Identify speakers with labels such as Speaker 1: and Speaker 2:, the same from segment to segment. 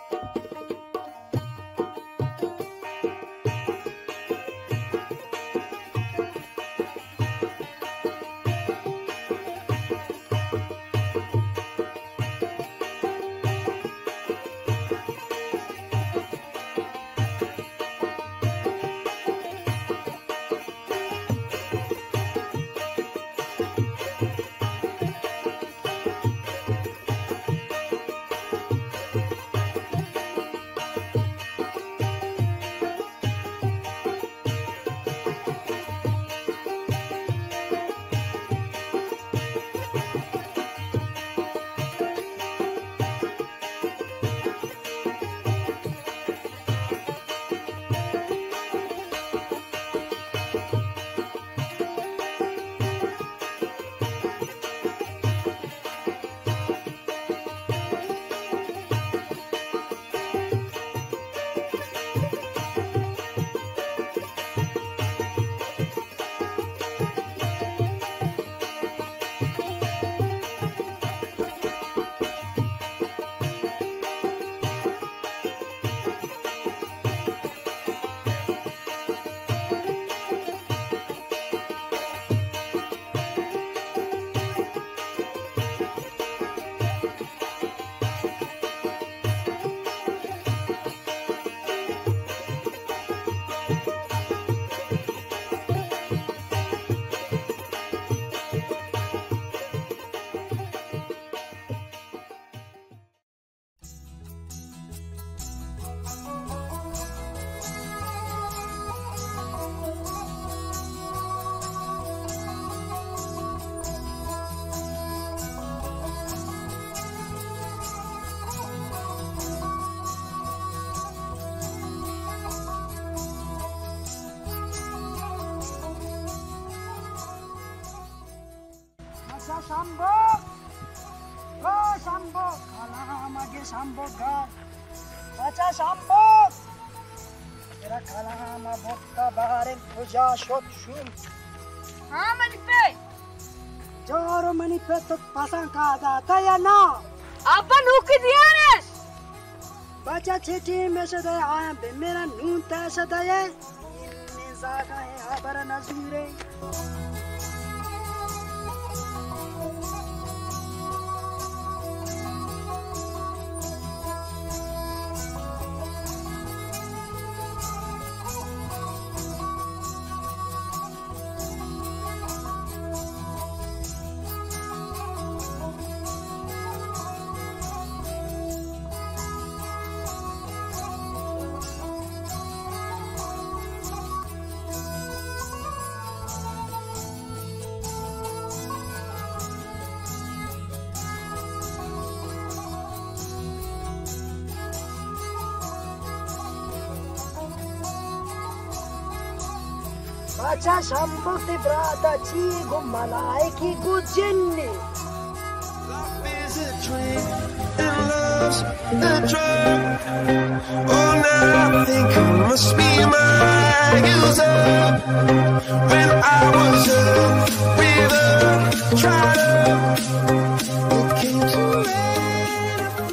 Speaker 1: Sambok! Oh, Sambok! Kalah mage Sambok gar. Baca Sambok! Kira kalah ma bokka bareng puja shot shum.
Speaker 2: हाँ मनिपे
Speaker 1: Joro manipe to pasang kada taya na.
Speaker 2: अपन हुकी दिया ने
Speaker 1: Baca चिट्ठी में से दे आया बे मेरा नून तैसे दे इनमें जागा है आबर नजूरे. Baca Sambok di berada cigu malaiki gujinni.
Speaker 3: Life is a dream and love's a drug. Oh, now I think I must be my user. When I was a river, tried it came to rain.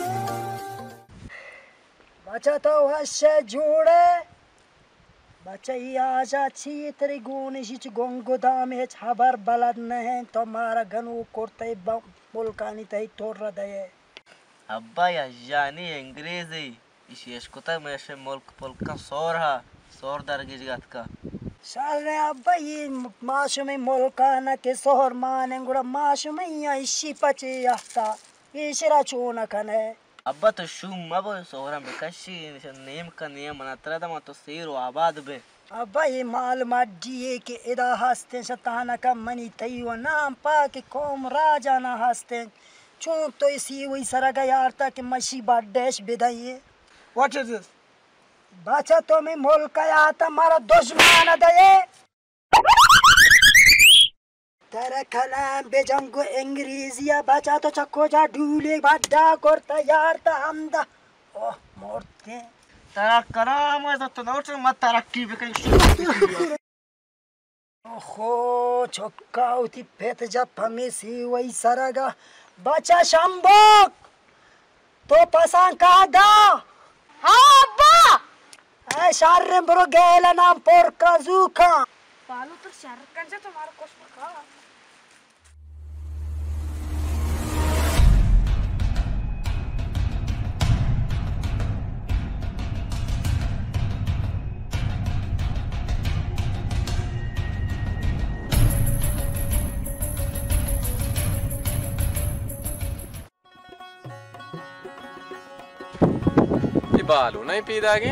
Speaker 1: Baca tahu hasya jure. Baca iya ci teri guni ci gongo dame habar balad nahe tomara ganu korte mulkani tai torra daye.
Speaker 4: अब्बा या जानी अंग्रेजी इस यशकुता में से मुल्क पुल्का सौर दरगिज गात का
Speaker 1: साले अब्बा ये माशुमे मुल्काना के सोहर माने गुड़ा माशुमे या इसी पचे याता इशरा चोना कने
Speaker 4: अब्बा तो शुम अब सोहरा में कशी नेम का नियम मनातरा था तो सीरो आबाद बे
Speaker 1: अब्बा ये मालूम दिए कि इदा हस्ते शताना का मनी तईव नाम पा के कौम राजा ना हस्ते चूं तो इसी वही सरगा यार था कि मशी बाडेश बिदाइए
Speaker 5: What is this?
Speaker 1: बाचा तो मैं मुल्क आया था मारा दुश्मन दये तेरे कलाम बेजंगो अंग्रेजिया बाचा तो चक्को जा ढूले बाडा करता यार था हमदा ओह मोरते
Speaker 4: तेरा कराम है तो नोट मत तरक्की भी कहीं
Speaker 1: ओहो चक्का उठी पेट जा फमेसी वही सरगा बाचा शंबक तो पसंद का दा Bye sharren bro gela nam porca zuka.
Speaker 2: Palu tersyaratkan saya तुम्हारा कुछ मका
Speaker 5: बालू नहीं पीदागे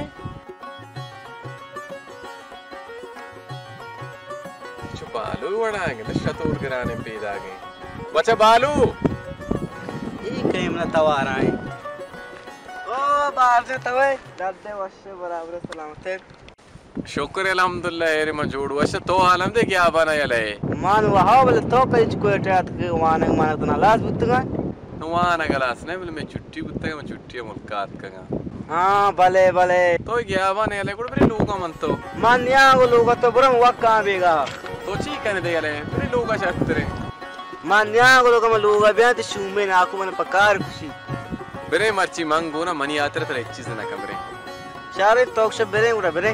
Speaker 5: बालू वड़ाएंगे तो शतूर गिराने पीदागे बच्चा बालू
Speaker 4: ये कहीं ना तवार आए ओ बाहर से तवे दर्दे वश्य बराबर सलामत है
Speaker 5: शुक्र अल्हम्दुलिल्लाह एरे मजूड़ वश तो आलम दे क्या बना यले
Speaker 4: मान वहां बोले तो पे कोई टेट के माने तो ना लाज बुतगा
Speaker 5: नुआना गलास ने बोले मैं छुट्टी बुतगा मैं छुट्टी मुलाकात कगा
Speaker 4: हाँ भले भले
Speaker 5: तो क्या बने यले कुछ बड़े लोग मन तो
Speaker 4: मान या वो लोग तो बुरम वक्का बेगा
Speaker 5: तो ची कहने दे यले बड़े लोग शक्तरे
Speaker 4: मान या वो लोग में लोग अभी तो शुमे ना आँखों में पकार खुशी
Speaker 5: बरे मर्ची मंगो ना मनी आते रहे चीज़ ना कमरे
Speaker 4: शारे तो अक्सर बरे उड़ा बरे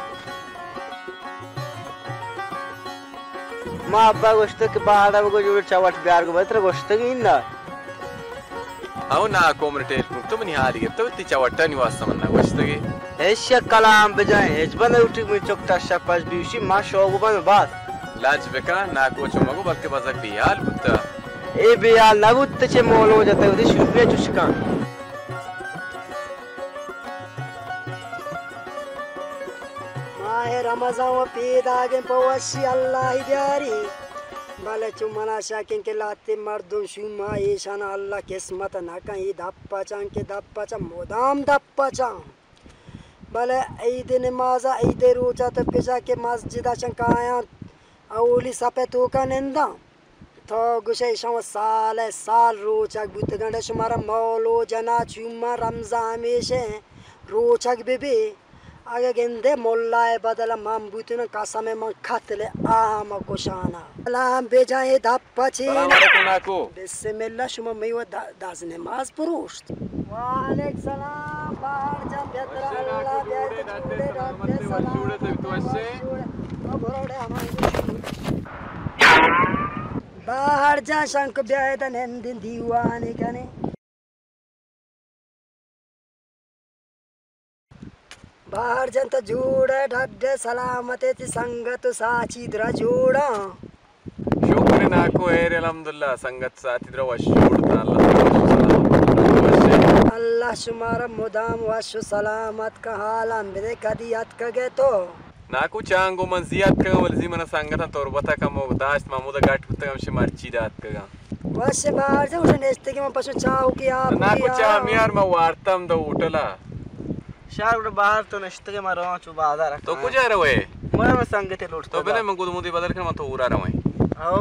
Speaker 4: माँ अब्बा गोश्त के बाहर अब को जोड़ चावट प्यार को बतरे गोश्त की इंदा
Speaker 5: आओ ना कोमरटेल तो मनी हाली के तो तीचा वट्टा निवास समन्ना गोश्त के
Speaker 4: ऐसे कलाम बजाएं ऐस बंदर उठी में चौकटा शपास बीउशी माँ शौक बंद बात
Speaker 5: लाज बेका ना को चुमागो बल्कि बजक बियाल बुत्ता
Speaker 4: ए बियाल ना बुत्ते चे मोलो जाते उधर शुक्रिया चुस्का
Speaker 1: माहे रमजान पीदागे पवशी अल्लाह जारी भले चुमना शाकिन के लाते मर्दुम शुमा ईशान अल्लाह किस्मत ना कहीं दप्पा चांग के दप्पा चा मोदाम दप्पा चांग भले ईद नमाजा ईद रोजा तो पिजा के मस्जिद शंकाया औली सपे तो का निंदा तो गुशे शव साल रोचक बुतगंड शुमारा मौलो जना चुमा रमजा हमेशे रोचक बेबी आगे गेंदे मोल्लाए बदला माम बुतन कसम में खतले आम कोशाना सलाम बेजाए धप्पची
Speaker 5: नाको
Speaker 1: बिस्मिल्लाह शुमा मेवा दास नमाज पुरुष वालेकुम सलाम बाहर जा बेतरा अल्लाह बेते सलाम बरोड़े हमारे बाहर जा शंक बेदन हिंदिन दीवाने कने बाहर जनता जोड़ा ढड्डे सलामते ती संगत साची द्रा जोड़ा
Speaker 5: शुक्र नाको एरे अल्हम्दुलिल्लाह संगत साथी द्रा वशुड़ता
Speaker 1: अल्लाह शुमारा मुदाम वशु सलामत का हालम बेदे कदियत कगे तो
Speaker 5: नाको चांगो मंजियत का वलजी मन संगत तोरबता का मोदास्त मामूदा गाट कुत्ता हम शिमारची दात का
Speaker 1: वश बाहर से उसे नेस्ते के में पशु चाव की आप
Speaker 5: नाको चा मियार में वार्तम दो उठला
Speaker 4: शार उड़ बाहर तो नश्ते के मारो चु बाधा रखा
Speaker 5: तो कुछ आ रहे
Speaker 4: मैं संगत है लूट
Speaker 5: तो बिना मंगो मुदी बदल कर मैं तो उड़ा रहा हूं
Speaker 4: आओ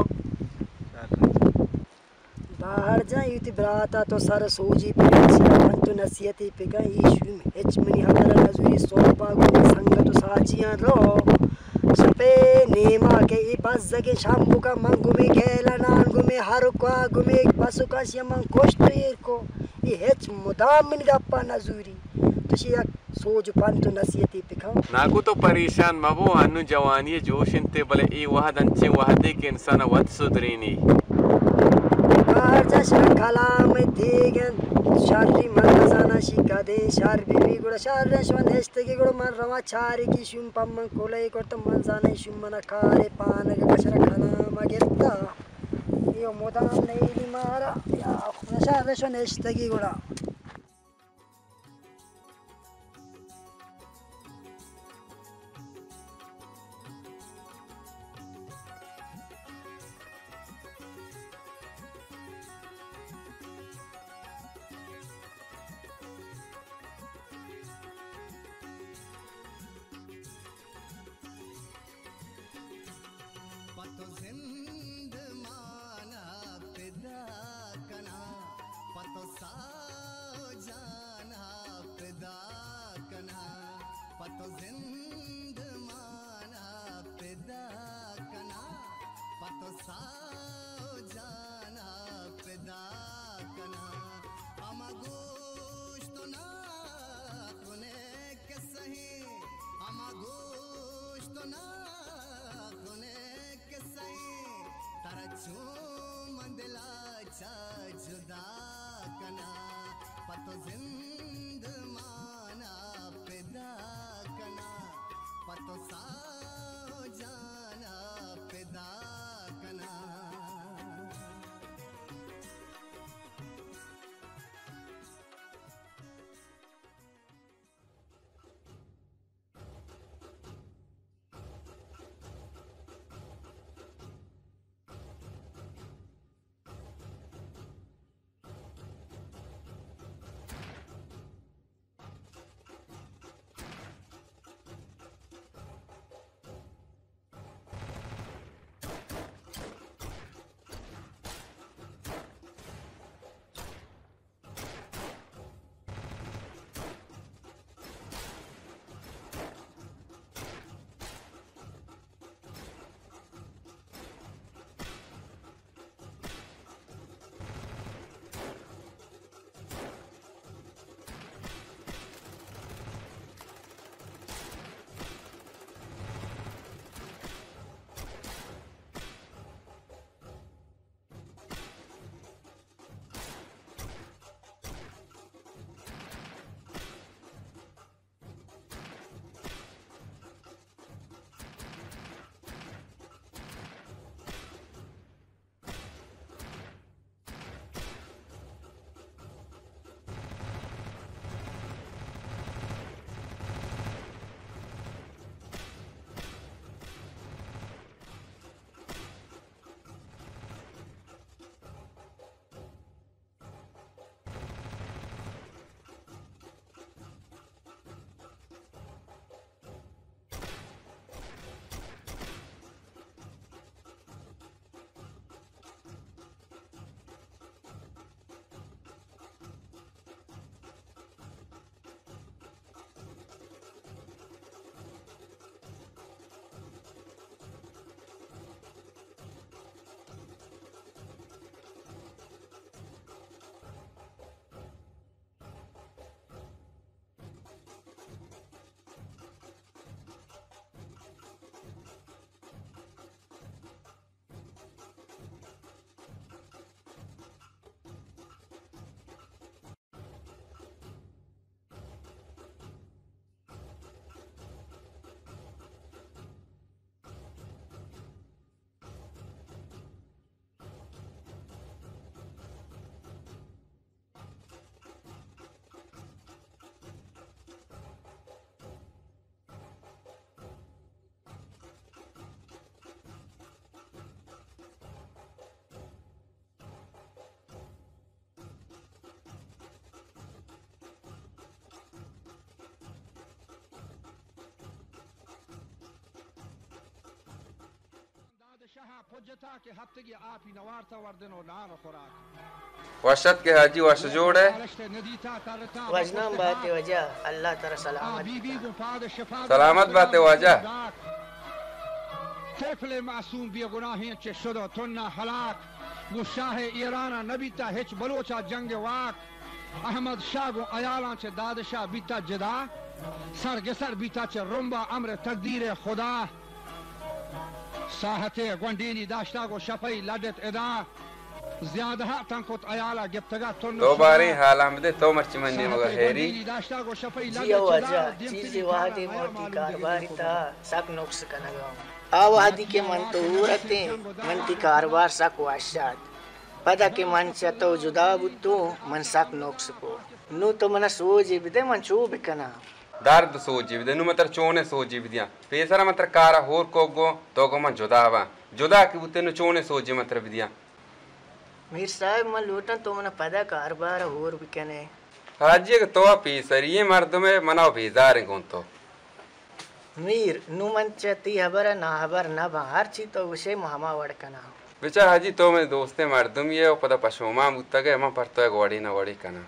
Speaker 1: बाहर जा युति ब्राता तो सर सोजी पे पंतु नसियती पे गई ईशु एच मनी हदर नजुरी सोबा गो संगत साचियां रो सपे नेमा के ई बस जगे शाम्बू का मंगु में गेला नान गुमे हर को गुमे बसु का शमन कोष्ट को ई हेच मुदाम मिन दप्पा नजुरी तुशिया सोज पंतु नसियती पे खाओ
Speaker 5: नाको तो परेशान मबो अनु जवानी जोशिनते बले ई वहद अंचे वहदे के इंसान वत सुधरीनी
Speaker 1: बाहर जा शंखला में देगन शादी मनसाना शिका दे शार बीबी गुड़ा शार रश्वन हेस्ते की गुड़ा मन रवा चारी की शुम पम्मन कोले करता मनसाना शुम मना कारे पान के बशरा खाना मगेरता यो मोदाम नहीं ली मारा या शार रश्वन हेस्ते की गुड़ा
Speaker 6: पतो जिंद माना पिदा कना पतो साओ जाना पिदा कना पतो जिंद माना पिदा कना पतो साओ जाना पिदा कना अमा गोश्त ना तूने के सही पतो जिंद माना पैदा कना पतो साओ जाना पैदा कना
Speaker 5: वशत के हाजी वश जोड़ है
Speaker 7: वजनम बातें वजह अल्लाह तारा
Speaker 5: सलामत बातें वजह
Speaker 8: طفل معصوم بیگناهی چه شد تنها هلاک گو شاه ایران نبیتا هیچ بلوچا جنگ واک احمد شاه گو ایالان چه دادشاه بیتا جدا سرگسر بیتا چه رنبا امر تقدیر خدا ساحت گوندینی داشتا گو شفای لدت ادا زیاده ها تنکت ایالا گبتگا تنها
Speaker 5: دو باری حال احمده تو مرچی منی مگا خیری
Speaker 7: जी वजह चीज़ वादी मोटी कारोबारी था सक नुक्स कनगा आवादी के मन तो उरते मन की कारोबार सक वाशात पता के मन से तो जुदा बुद्धो मन सक नुक्स को नु तो मन सोजी बिदे मन चू बिकना
Speaker 5: दर्द सोची विदे नु मतर चोने सोची विदिया पेसरा मतर कारा होर कोगो तो को मन जुदावा जुदा की बुते नु चोने सोची मतर विदिया
Speaker 7: मीर साहब मन लूटन तो मन पता कारोबार होर बिकने
Speaker 5: हाजी के तो पेसरी ये मर्द में मनाओ बेजार कौन तो
Speaker 7: मीर नु मन चती हबर ना हबर ना बाहर छी तो उसे मामा वड़कना
Speaker 5: बेचा हाजी तो मैं दोस्ते मर्दम ये पता पशोमा मुत्ता के हम पर तो है गोड़ी ना गोड़ी कना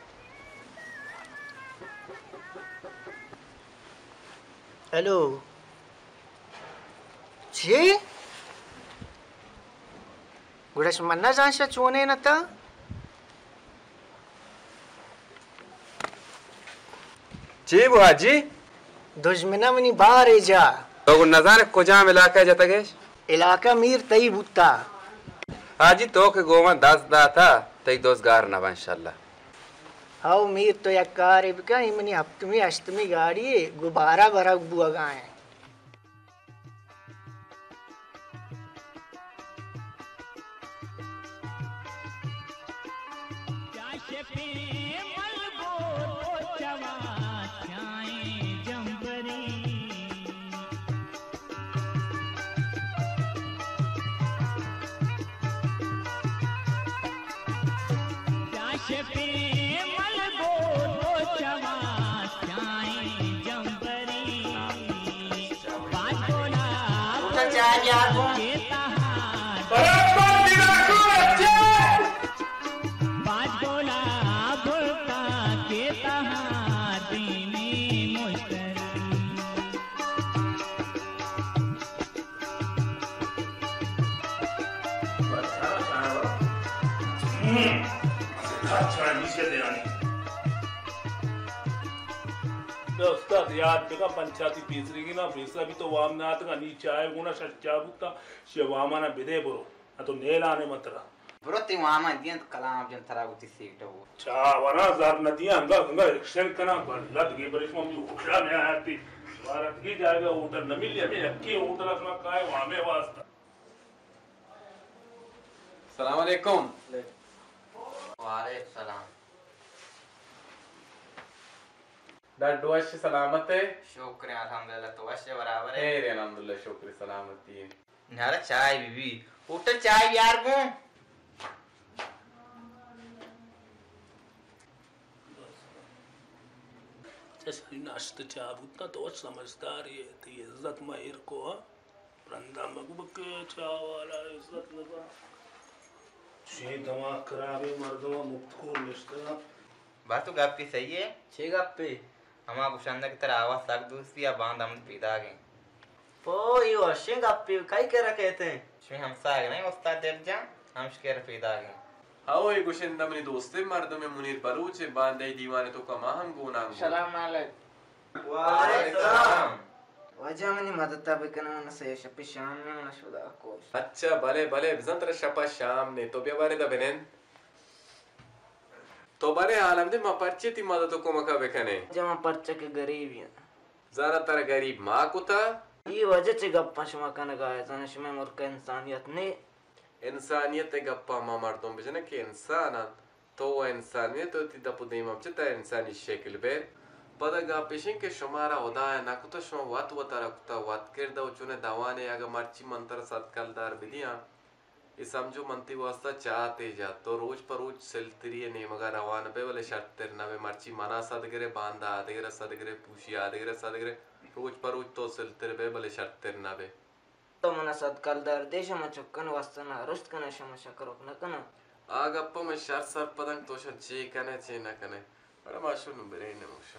Speaker 7: हेलो छी गुड़स मन्ना जांशा चोने न ता
Speaker 5: जी बुहाजी
Speaker 7: दुश्मना मनी बाहर है जा
Speaker 5: तो नजारे को जाम इलाका जाता गेश
Speaker 7: इलाका मीर तई बुत्ता
Speaker 5: हाजी तो के गोमा 10 दा था तई दोस्तगार ना इंशाल्लाह
Speaker 7: हाउ मीर तो यकार इबका इमनी हफ्तमी अष्टमी गाड़ी गुब्बारा भरा बुआ गाए
Speaker 9: याद बेका पंचायती पीसरी ना पीसरा भी तो वाम ना तो नी चाय गुना सच्चा बुता शिवामा ना बिदे बरो तो नेला ने मतरा
Speaker 10: bro ti mama diyan kalam jan tara uti seekta wo
Speaker 9: cha wana zar nadiya anga anga rikshen kana lad ge barish mami ukhla ne aati varat ki jayega hotel na milya me yakki hotel asma kai wame wasta
Speaker 5: सलाम अलैकुम।
Speaker 10: वालेकुम सलाम।
Speaker 5: डॉ वश सलामत है?
Speaker 10: शुक्र है अल्हम्दुलिल्लाह। तो वश बराबर है?
Speaker 5: रे अल्हम्दुलिल्लाह शुक्र सलामती है।
Speaker 10: नारा चाय बीबी होटल चाय यार को
Speaker 9: जैसे नाश्ते चाय बुता तो समझदार है तो इज्जत माहिर को प्रंदा मगबक चाय वाला इज्जत लगा छे दवा करावे मर्दवा मुक्त को निष्ठा
Speaker 10: बात तो गप्पी सही है छे गप्पी हमारा कुशंदा की तरह आवाज तक दूसरी या बांध हम पीदा गए
Speaker 4: ओ ये वशे गप्पी काई कह रहा कहते हैं
Speaker 10: छे हम साग नहीं उस्ताद देव जा हम शेर पीदा गए
Speaker 5: हाओ ये कुशंदा मनी दोस्ते मर्दों में मुनीर बलूच बांधे दीवाने तो कमा हम गोना
Speaker 10: सलाम अलैकुम
Speaker 4: वालेकुम सलाम
Speaker 10: वजह मनी मदद तब करना न से शपी शाम में न शुदा को
Speaker 5: अच्छा भले भले बिजंतर शपा शाम ने तो बेवारे दा बेनेन तो बारे आलम दे मा परचे ती मदद को मका बेकने
Speaker 10: जमा परचे के गरीब है
Speaker 5: ज़रा तर गरीब माँ कुता
Speaker 10: ये वजह से गप्पा शुमा कन गाय जाने शुमे मुर्का इंसानियत ने
Speaker 5: इंसानियत गप्पा मा मर्दों बजने के इंसान तो इंसानियत तो ती दपु देम अब चता इंसानी शक्ल बेर पदगा पेशिंग के शुमारा उदाय ना कुता शुमा वात वतारा कुता वात कर दो चुने दावाने अगर मर्ची मंत्र सत्कलदार बिदिया ये समझो मंती वास्ता चाहते जा तो रोज पर रोज सिलतरी ने मगर रवान पे वाले शर्त तेर नवे मर्ची मना सदगरे बांधा आदेगरे सदगरे पूछी आदेगरे सदगरे रोज पर रोज तो सिलतरे पे वाले शर्त तेर नवे
Speaker 10: तो मना सत्कलदार देश में चुक्कन वास्ता ना रुस्त कने शमा शकरोक न कना
Speaker 5: आग अप्पा में शर्त सर पदंग तो शर चे कने चे न कने बड़ा माशू नुबरे ने मुशा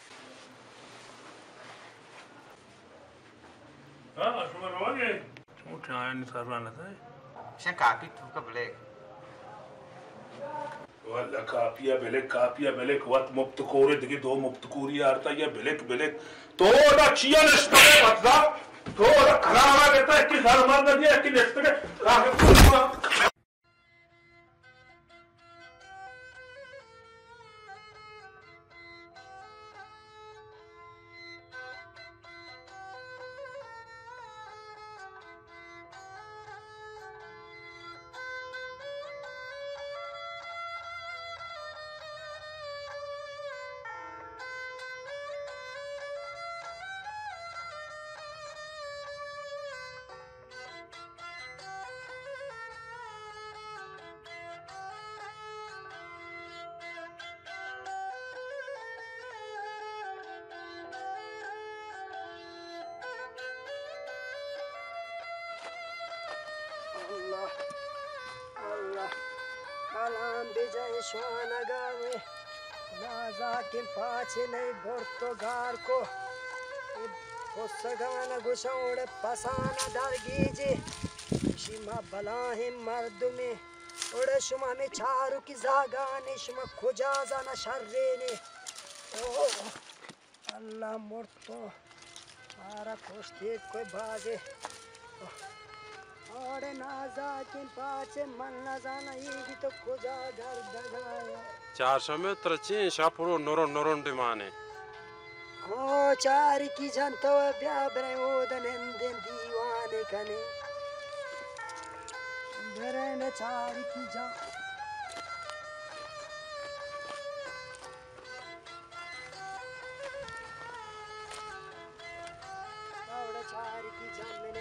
Speaker 9: हाँ शुमा रोगे छोटे आया नहीं सरवा न था
Speaker 10: शन काफी ठुका ब्लैक
Speaker 9: वाला कापिया बेलेक वत मुक्त कोरे दिखे दो मुक्त कोरी आरता या बेलेक तो ना चिया नष्ट है बच्चा तो ना खराबा कहता है कि घर मार दिया कि नष्ट है
Speaker 1: Kalam bijay şuana gawe Nazakin paçile borto garko Osagana gusaude pasana dargiji Shima balahim mardumi Ode şuma me çaru ki zagani şuma kujazana şarreni Allah morto Ara koştik koy bage और नाजा के पाचे मन न जाना ये भी तो खोजा घर दगाया
Speaker 11: चारशंबे त्रची शापुरो नोरोन डिमाने
Speaker 1: हो चार की जनतो ब्याबरे ओदन दीवाने कने बरन चार की जान और चार की जान मैंने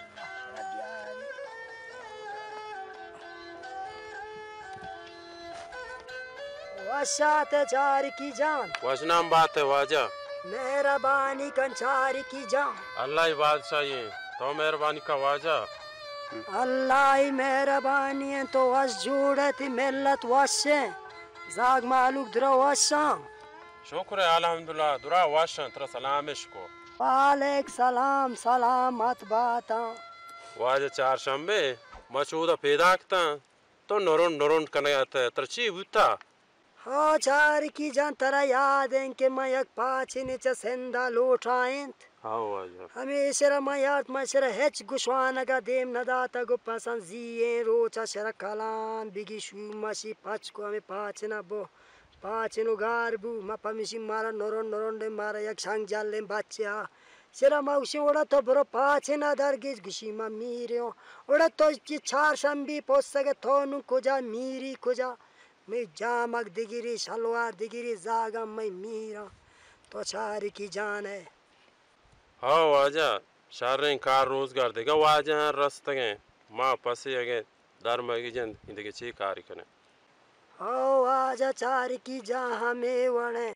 Speaker 1: वशात चार की जान
Speaker 11: वजनाम बात है वाजा
Speaker 1: मेहरबानी कंचारी की जान
Speaker 11: अल्लाह ही बादशाह ये तो मेहरबानी का वाजा
Speaker 1: अल्लाह ही मेहरबानी है तो वस जुड़त मिल्लत वसे जाग मालूक द्रो वशाम
Speaker 11: शुक्र है अल्हम्दुलिल्लाह दुरा वाशा तेरा सलाम इसको
Speaker 1: वालेक सलाम सलामत बाता
Speaker 11: वाजा चारशंबे मचूदा पैदा करता तो नोरोन कने आते तरची बुता
Speaker 1: हो चार की जान तरा याद है कि मैं एक पाँच नीचे सेंदा लौटाएं
Speaker 11: हाँ वाजा
Speaker 1: हमेशा मैं याद मशरा हेच गुश्वाना का देम नदाता गो पसंद जिये रोचा शरा कलाम बिगी शू मशी पाँच को हमें पाँच ना बो पाँच नो गारबू मा पमिशी मारा नोरोन दे मारा एक संग जाल ले बच्चा शरा मौसी ओड़ा तो बरो पाँच ना दरगिज गुशी मा मीरियो ओड़ा तो चार शंबी पोस सके थोनु कुजा मीरी कुजा मैं जामक दिगिरी शलवार दिगिरी जागा मैं मीरा तो चार की जान है
Speaker 11: हाँ वाजा शारें कार रोजगार देगा वाजा रस्त गए माँ पसे अगे धर्म की जन इनके ची कार्य करने
Speaker 1: हाँ वाजा चार की जा हमें वने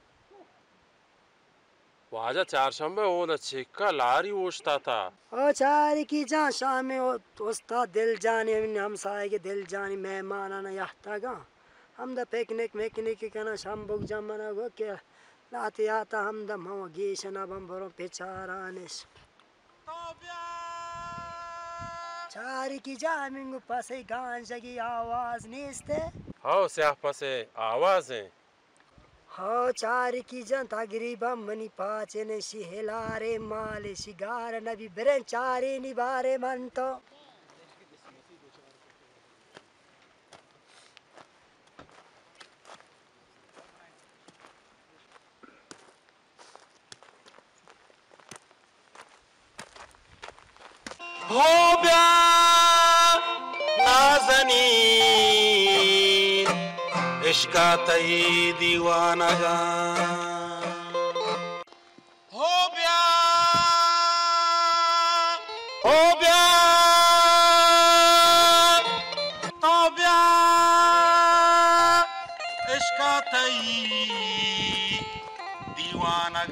Speaker 11: वाजा चारशंबे वो द चिक्का लारी ओछता था
Speaker 1: ओ चार की जा शामे दोस्ता दिल जाने हम साए के दिल जाने मेहमान आना याता गा हम द पिकनिक करना शाम बुक जमना गो क्या लाते आता हम द मो गेशना बम बरो पेचारानेस चार की जा मिंगु पासे गांज की आवाज निस्ते
Speaker 11: हाँ स्याह पासे आवाज है
Speaker 1: हाँ चार की जन तगरीबा मनी पाचे ने सिहलारे माले सिगार नबी बरन चारे निबारे मन तो
Speaker 11: हो ब्या नाज़नीन इश्का तई दीवाना जान हो ब्या तो ब्या इश्का तई दीवाना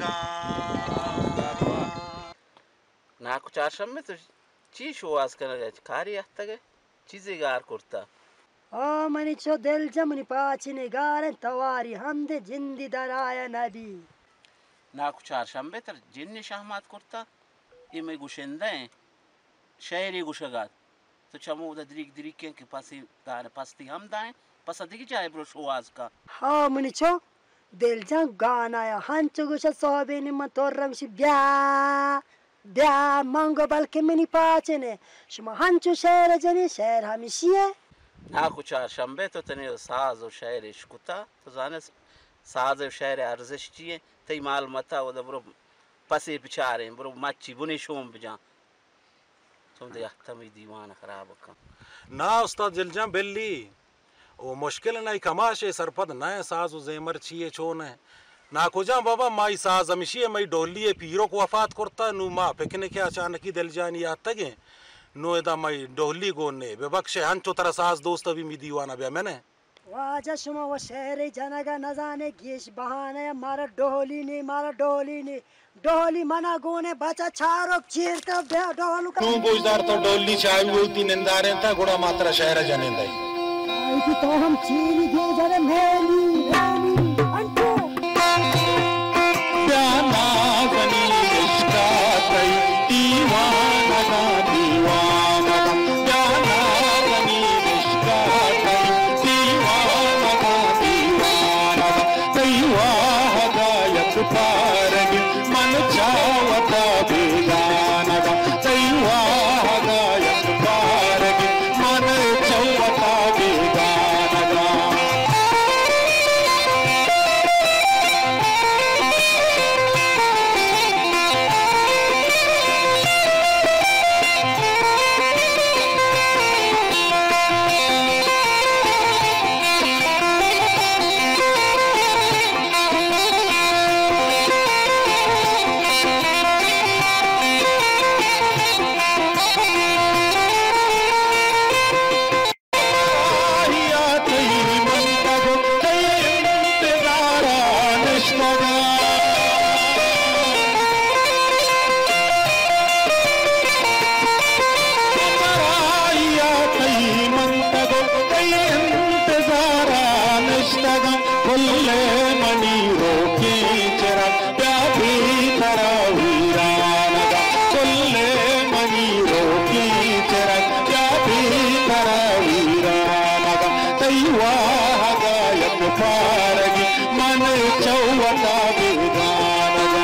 Speaker 4: ना कुछ आश्रम में तो चीज आवाज करना जाए खारी आता गए चीजें गार करता
Speaker 1: ओ मनी चो दिल जमनी पाची ने गारन तवारी हम दे जिंदी दराया नबी
Speaker 4: ना कुछ आश्रम में तो जिन्ने शाहमात करता ये मैं गुशेंदा है शहरी गुशगात तो चमो उधर दरीक के पासी दाने पास्ती हम दाएं पसंद की चाहे ब्रो आवाज का
Speaker 1: हाँ मनी चो दिल जम गाना या हंचो गुशा सोबे ने मतोरम सी ब्या मंगो बल्कि मनी पाचे ने शुमा हंचो शहर जने शहर हमिशिए
Speaker 4: ना कुछ शंबे तो तने साज और शायर इश्कुता तो जाने साज और शायर अर्जिश चाहिए तई माल मता वो बरो पसे बिचारे बरो मच्छी बुने शोम बजा तुम दे तमी दीवाना खराब का
Speaker 11: ना उस्ताद जिलजा बिल्ली वो मुश्किल नहीं कमाशे सरपद नए साज जेमर छिए छोने ना कुजा बाबा माई साज हमिशी मई डोली पीरो को वफात करता नु माँ पिकने के अचानक ही दिल जानी आता गे नो एदा मई डोली गोने बेबख्शे हंचो तरह साज दोस्त भी मी दीवाना बे मैंने
Speaker 1: वाजा शुमा वो शहर जनगा न जाने गेश बहाने मारा डोली ने डोली मना गोने बचा छारो चीरता बे डोलू का
Speaker 11: तू बोझदार तो डोली चाय बोलती निंदारे था गुड़ा मात्रा शहर जाने दई
Speaker 1: आई तो हम चीरी दे जरे मेली अंटो
Speaker 11: प्याना बनी इश्का तई दीवाना प्याना बनी इश्का तई दीवाना तई वाह गायक पारग मन चावता बेगाना तई वाह गायक
Speaker 12: चौवता बिगानगा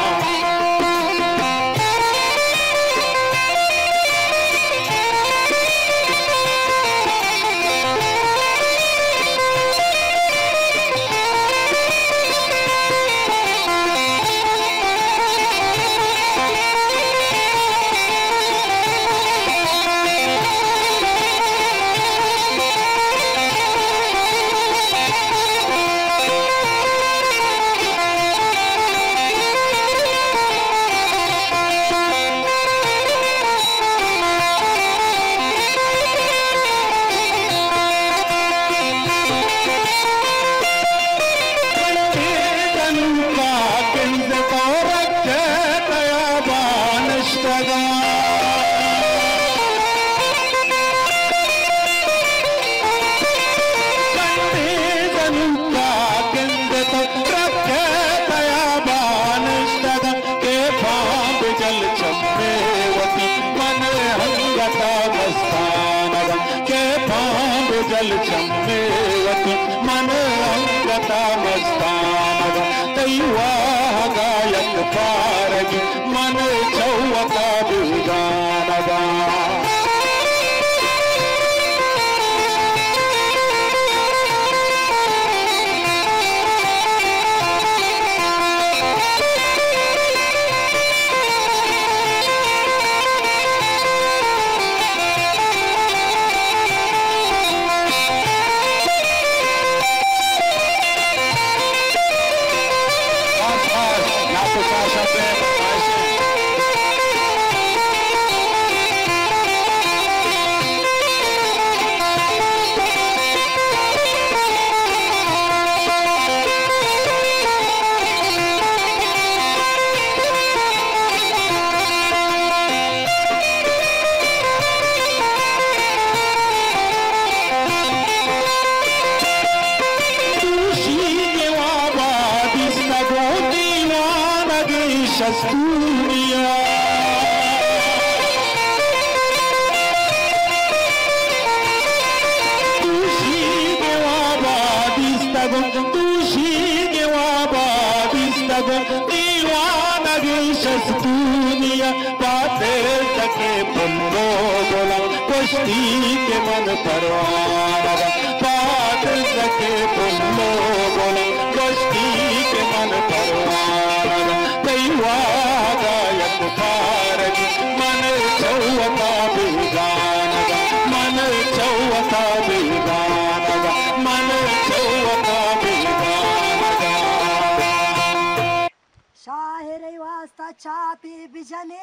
Speaker 12: जल चम्मेवती मन अंगता मस्तानगा तैवा गायक पारगी मन चौवता बिगानगा शस्तूनिया तुशी गेवाबादिस्तगो दीवानगी शस्तूनिया पाते सके पुल्लो बोला कुश्ती के मन परवाना पात सके पुल्लो बोला कुश्ती के मन परवाना तैवा गायक पारगी मन चौवता बिगानगा मन चौवता बिगानगा मन चौवता बिगानगा
Speaker 1: शाहिर वास्ता छापी बिजने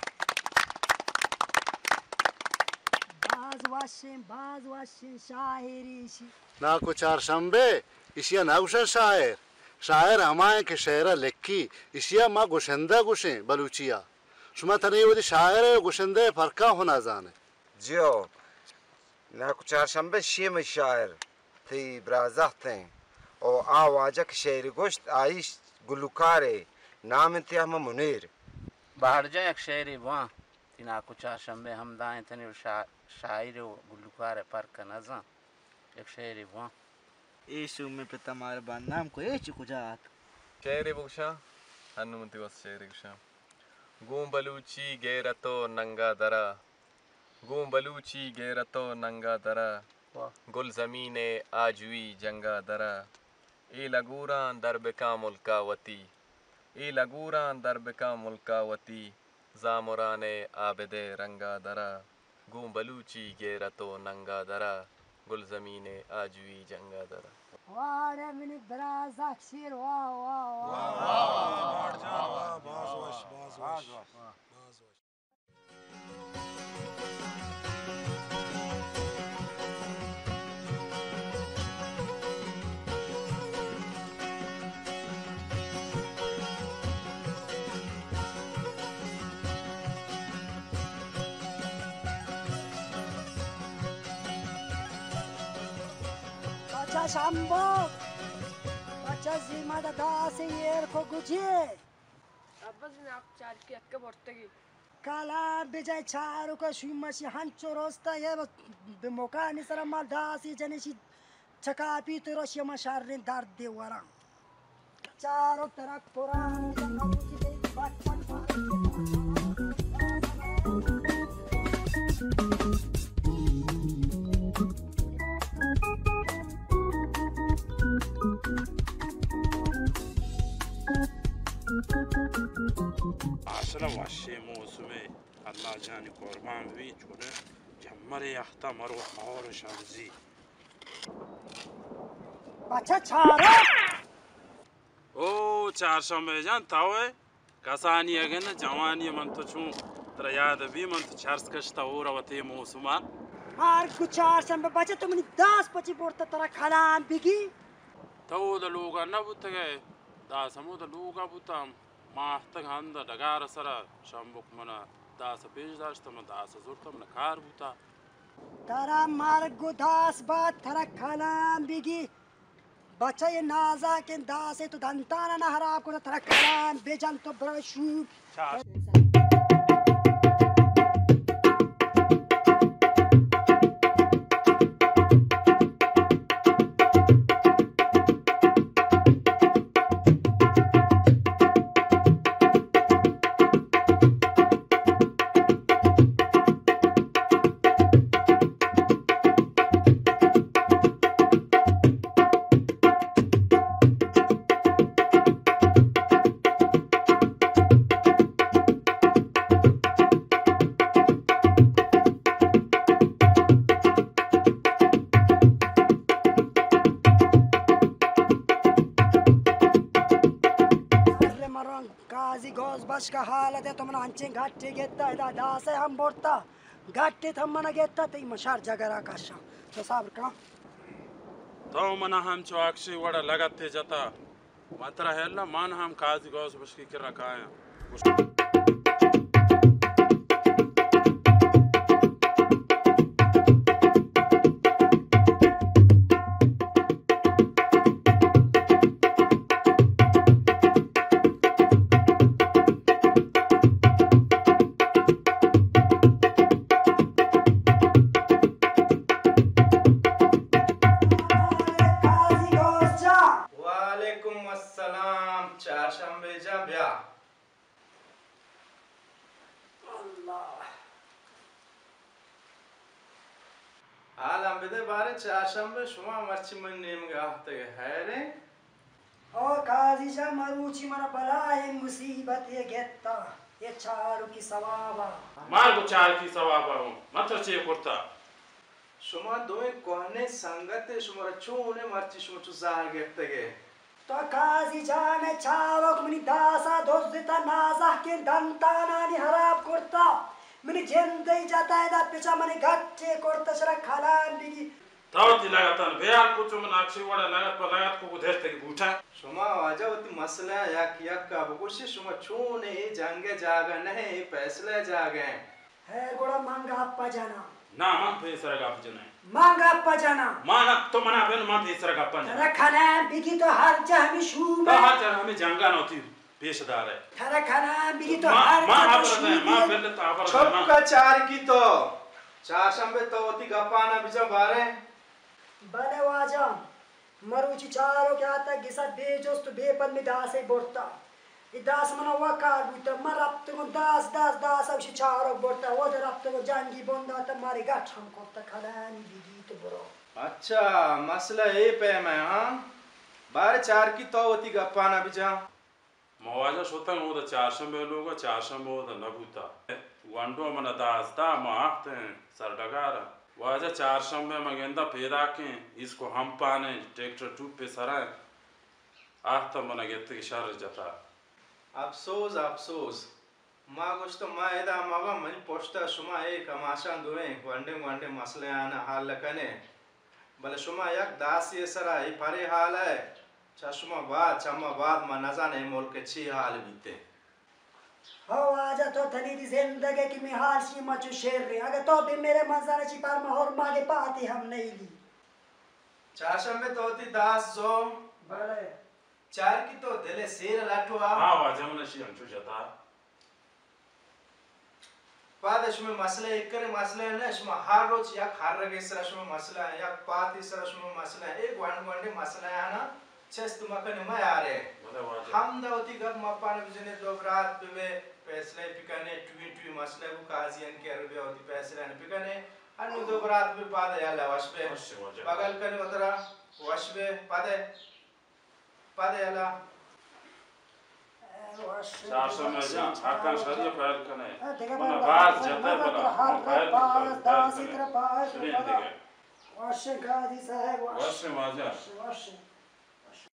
Speaker 1: बाज वाशिन शाहिरी शी
Speaker 13: ना को चारशंबे इशिया नागुशन शायर हमारे के शहरा लेक्की इशिया माँ गुशंदा गुशे बलूचिया शुमा तने वो शायर गुशंदे फरका होना जाने
Speaker 14: जियो ना को चारशंबे शी में शायर थी ब्राज़ाते और आवाज़ के शेर गोश्त आइश गुलुकारे नाम थे हम मुनीर
Speaker 4: बाहर जाए एक शेरी वहाँ तिना को चारशंबे हम दाएं तने शायर गुलुकारे पर का नज़ा एक शेरी वहाँ
Speaker 15: ईशु में पे तमार बान नाम को ये चुकुजात
Speaker 5: शेरी बुक्षा हनुमति वस शेरी बुक्षा गूं बलूची गेरतो नंगा दरा गूं बलूची गेरतो नंगा दरा गुल ज़मीने आजुई जंगा दरा ई लगूरान दरबका मुल्कावती ई लगूरान दरबका मुल्कावती जामुराने आबदे रंगा दरा गूं बलूची गेरतो नंगा दरा गुल ज़मीने आजुई जंगा दरा
Speaker 1: वारे मिनी ब्राज़ अक्षर वाह वाह वाह Baca Sambo, baca Zimada Dasi Yerko Guji.
Speaker 2: Abbas ne yapacak ki akka bortegi.
Speaker 1: Kala Bijay Charu ka Shumashi Hancho Rosta ye Mokani Sarama Dasi Janishi Chakapi Turoshima Sharin Dardi Waram. चारों तरफ कुरान
Speaker 16: عسل وعشي موسمي الله جاني قربان بيج ولا جمري يحتمر وحور شمزي
Speaker 1: अच्छा चारा
Speaker 16: ओ चार समय जान तावे कसानी अगन जवानी मन तो छू तर याद भी मन तो चार्स कष्ट और वते मौसमा
Speaker 1: हार कुचार संबे बचे तुम 10-25 बोर्ता तरह खालान बिगी
Speaker 16: तो द लोग न बुतगे दा समो द लोग बुतम माहतग हंद डगार सरा शंबुक मना दास पेज दास्त म दास जुरतम न कार बुता
Speaker 1: तारा मार गुदास बात तरह खालान बिगी बच्चा ये नाजा के दास है तो धंताना ना हरा को तरह खालान बेजन तो ब्रशू बस का हालत है तुमने अंचे घाटे गेता है दास है हम बोलता घाटे थम मना गेता ते मशार जगरा काशा तो साबर का
Speaker 16: तो मना हम चौकसी वड़ा लगाते जाता मात्रा है ना मान हम काजी गौस बस की रखा है
Speaker 17: चारशंबे शुमा मर्ची मन नेम गाहते है रे
Speaker 1: ओ काजी जा मरुची मरा बला है मुसीबत ये गेता ये चारू की सवाबा
Speaker 16: मार को चार की सवाबा हूं मत चे करता
Speaker 17: शुमा दोए कोने संगत शुमा चोने मर्ची शुमा चुजार गेते गे
Speaker 1: तो काजी जा में चारो मनी दासा दोस्ता नाजा के दंताना नि हराब करता मनी जेंदे जाता है दा पिचा मनी गट्टे करता शरा खालान बिगी
Speaker 16: तावती लगातार बेयार कुछ मन अक्षी वड़ा लागत पर लागत को उधेरते की बूठा
Speaker 17: शुमा आजावती मसला या का बकोशी शुमा चोने जंगे जागा नहीं फैसले जागे
Speaker 1: है गोड़ा मांगा अप्पा जाना
Speaker 16: ना मन पैसा का अपजना
Speaker 1: मांगा अप्पा जाना
Speaker 16: माना तो मना बेन मन पैसा का अपना
Speaker 1: रखना बिगी तो हर जा हमें शूब
Speaker 16: तो हर जा हमें जंगा नोती पेशदार है
Speaker 1: खरा खाना बिगी तो हर
Speaker 16: मां आपरता है मां पहले तो आपरता
Speaker 17: छप का चार की तो चाशंबे तो होती गपाना बिचा बारे
Speaker 1: बने वाजा मरुची चारों के आता गिसा बेजोस तो बेपन में दास है बोलता ये दास मना वकार बुता मर अब तो दास दास दास अब चारों बोलता वो जर अब तो जांगी बोंदा तो मारे गाठ हम को तक खलानी बिगी तो बरो
Speaker 17: अच्छा मसला ये पे मैं हाँ बारे चार की तो होती गपाना बिचा
Speaker 16: मवाजा सोता हो तो चारशंबे लोगा चारशंबे हो तो नबूता वंडो मना दास ता माफ़ते सरडगारा वाजा चारशंबे मगेंदा पैदा के इसको हम पाने ट्रैक्टर टूप पे सरा आहता मना गेते की शर जाता
Speaker 17: अफसोस अफसोस माँ कुछ तो माँ इधर माँ मनी पोस्टा शुमा एक कमाशान दुए वंडे मसले आना हाल लगने बले शुमा एक दास ये सरा ये परे हाल है चश्मा बाद माँ नजाने मोल के छी हाल बीते
Speaker 1: हो आजा तो धनी दी जिंदगी की मिहाल सी मचु शेर रे अगर तो भी मेरे मंजर ची पर महर मागे पाती हम नहीं ली
Speaker 17: चाशा में तो होती दास जो
Speaker 1: बड़े
Speaker 17: चार की तो दिले शेर लाठो आ
Speaker 16: हाँ वाजा मन शी अंचु जाता
Speaker 17: बाद इसमें मसले एक करे मसले है ना इसमें हर रोज या खार रगे सर इसमें मसला है या पाती सर इसमें मसला है एक वंडे मसला है ना चेस्ट मकन मैं आ रहे हम दावती गप मपान बिजने दो रात पे फैसले पिकने ट्वी मसले को काजियन के रुपए होती फैसले ने पिकने अनु दो रात पे पादे याला वशबे बगल कने उतरा वशबे पादे याला
Speaker 16: 400 में जा आकाश हरिया फैल कने मना बाज जते बना फैल
Speaker 1: दास इत्र पास वश गादी साहब
Speaker 16: वश माजा